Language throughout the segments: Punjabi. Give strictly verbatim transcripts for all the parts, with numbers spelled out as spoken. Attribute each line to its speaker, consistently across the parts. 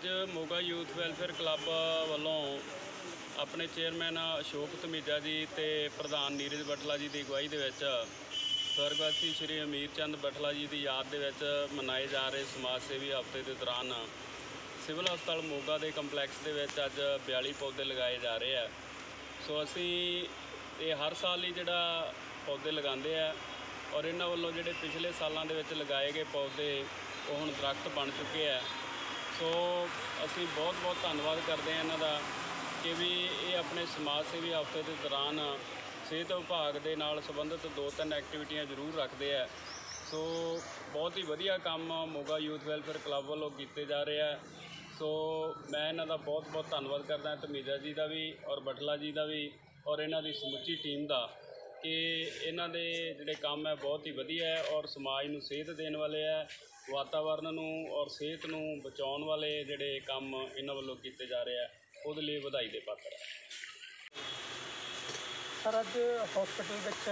Speaker 1: ਮੋਗਾ ਯੂਥ ਵੈਲਫੇਅਰ ਕਲੱਬ ਵੱਲੋਂ ਆਪਣੇ ਚੇਅਰਮੈਨ ਅਸ਼ੋਕ ਧਮੀਜਾ ਜੀ ਤੇ ਪ੍ਰਧਾਨ ਨੀਰਜ ਬਟਲਾ ਜੀ ਦੀ ਅਗਵਾਈ ਦੇ ਵਿੱਚ ਸਵਰਗਵਾਸੀ ਸ਼੍ਰੀ ਅਮੀਰ ਚੰਦ ਬਟਲਾ ਜੀ ਦੀ ਯਾਦ ਦੇ ਵਿੱਚ ਮਨਾਏ ਜਾ ਰਹੇ ਸਮਾਜ ਸੇਵੀ ਹਫ਼ਤੇ ਦੇ ਦੌਰਾਨ ਸਿਵਲ ਹਸਪਤਾਲ ਮੋਗਾ ਦੇ ਕੰਪਲੈਕਸ ਦੇ ਵਿੱਚ ਅੱਜ ਬਿਆਲੀ ਪੌਦੇ ਲਗਾਏ ਜਾ ਰਹੇ ਆ। ਸੋ ਅਸੀਂ ਇਹ ਹਰ ਸਾਲ ਹੀ ਜਿਹੜਾ ਪੌਦੇ ਲਗਾਉਂਦੇ ਆ ਔਰ ਇਹਨਾਂ ਵੱਲੋਂ ਜਿਹੜੇ ਪਿਛਲੇ ਸਾਲਾਂ ਦੇ ਵਿੱਚ ਲਗਾਏ ਗਏ ਪੌਦੇ ਉਹ ਹੁਣ ਦਰਖਤ ਬਣ ਚੁੱਕੇ ਆ। ਸੋ ਅਸੀਂ ਬਹੁਤ ਬਹੁਤ ਧੰਨਵਾਦ ਕਰਦੇ ਹਾਂ ਇਹਨਾਂ ਦਾ ਕਿ ਵੀ ਇਹ ਆਪਣੇ ਸਮਾਜ ਸੇਵੀ ਹਫ਼ਤੇ ਦੇ ਦੌਰਾਨ ਸਿਹਤ ਵਿਭਾਗ ਦੇ ਨਾਲ ਸੰਬੰਧਿਤ ਦੋ ਤਿੰਨ ਐਕਟੀਵਿਟੀਆਂ ਜ਼ਰੂਰ ਰੱਖਦੇ ਆ। ਸੋ ਬਹੁਤ ਹੀ ਵਧੀਆ ਕੰਮ ਮੋਗਾ ਯੂਥ ਵੈਲਫੇਅਰ ਕਲੱਬ ਵੱਲੋਂ ਕੀਤੇ ਜਾ ਰਹੇ ਆ। ਸੋ ਮੈਂ ਇਹਨਾਂ ਦਾ ਬਹੁਤ ਬਹੁਤ ਧੰਨਵਾਦ ਕਰਦਾ ਧਮੀਜਾ ਜੀ ਦਾ ਵੀ ਔਰ ਬਟਲਾ ਜੀ ਦਾ ਵੀ ਔਰ ਇਹਨਾਂ ਦੀ ਸਮੁੱਚੀ ਟੀਮ ਦਾ ਕਿ ਇਹਨਾਂ ਦੇ ਜਿਹੜੇ ਕੰਮ ਹੈ ਬਹੁਤ ਹੀ ਵਧੀਆ ਹੈ ਔਰ ਸਮਾਜ ਨੂੰ ਸੇਧ ਦੇਣ ਵਾਲੇ ਹੈ, ਵਾਤਾਵਰਨ ਨੂੰ ਔਰ ਸਿਹਤ ਨੂੰ ਬਚਾਉਣ ਵਾਲੇ ਜਿਹੜੇ ਕੰਮ ਇਹਨਾਂ ਵੱਲੋਂ ਕੀਤੇ ਜਾ ਰਹੇ ਆ ਉਹਦੇ ਲਈ ਵਧਾਈ ਦੇ ਪਾਤਰ ਹੈ।
Speaker 2: ਸਰ ਅੱਜ ਹਸਪੀਟਲ ਵਿੱਚ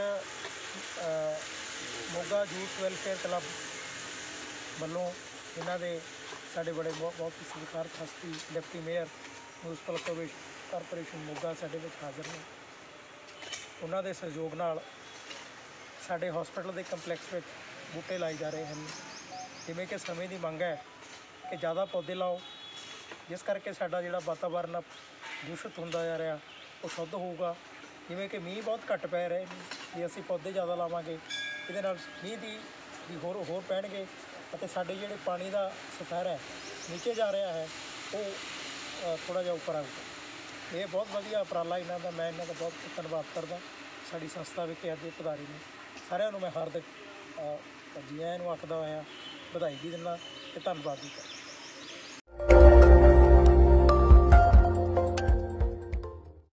Speaker 2: ਮੋਗਾ ਯੂਥ ਵੈਲਫੇਅਰ ਕਲੱਬ ਵੱਲੋਂ ਇਹਨਾਂ ਦੇ ਸਾਡੇ ਬੜੇ ਬਹੁਤ ਬਹੁਤ ਸਤਿਕਾਰ ਹਸਤੀ deputy mayor municipal corporation Moga ਸਾਡੇ ਵਿੱਚ ਹਾਜ਼ਰ ਨੇ। ਉਹਨਾਂ ਦੇ ਸਹਿਯੋਗ ਨਾਲ ਸਾਡੇ ਹਸਪੀਟਲ ਦੇ ਕੰਪਲੈਕਸ ਵਿੱਚ ਬੂਟੇ ਲਾਏ ਜਾ ਰਹੇ ਹਨ। ਜਿਵੇਂ ਕਿ ਸਮੇਂ ਦੀ ਮੰਗ ਹੈ ਕਿ ਜ਼ਿਆਦਾ ਪੌਦੇ ਲਾਓ, ਜਿਸ ਕਰਕੇ ਸਾਡਾ ਜਿਹੜਾ ਵਾਤਾਵਰਨ ਦੂਸ਼ਿਤ ਹੁੰਦਾ ਜਾ ਰਿਹਾ ਉਹ ਸ਼ੁੱਧ ਹੋਊਗਾ। ਜਿਵੇਂ ਕਿ ਮੀਂਹ ਬਹੁਤ ਘੱਟ ਪੈ ਰਹੇ ਨੇ, ਜੇ ਅਸੀਂ ਪੌਦੇ ਜ਼ਿਆਦਾ ਲਾਵਾਂਗੇ ਇਹਦੇ ਨਾਲ ਮੀਂਹ ਦੀ ਵੀ ਹੋਰ ਹੋਰ ਪੈਣਗੇ ਅਤੇ ਸਾਡੇ ਜਿਹੜੇ ਪਾਣੀ ਦਾ ਸਤਰ ਹੈ ਨੀਚੇ ਜਾ ਰਿਹਾ ਹੈ ਉਹ ਥੋੜ੍ਹਾ ਜਿਹਾ ਉੱਪਰ ਆਊਗਾ। ਇਹ ਬਹੁਤ ਵਧੀਆ ਉਪਰਾਲਾ ਇਹਨਾਂ ਦਾ, ਮੈਂ ਇਹਨਾਂ ਦਾ ਬਹੁਤ ਧੰਨਵਾਦ ਕਰਦਾ। ਸਾਡੀ ਸੰਸਥਾ ਵਿਖੇ ਅੱਜ ਪਧਾਰੀ ਨੇ ਸਾਰਿਆਂ ਨੂੰ ਮੈਂ ਹਾਰਦਿਕ ਜੀ ਆਇਆਂ ਨੂੰ ਆਖਦਾ ਹੋਇਆ ਵਧਾਈ ਵੀ ਦਿੰਦਾ ਅਤੇ ਧੰਨਵਾਦ ਵੀ ਕਰਦਾ।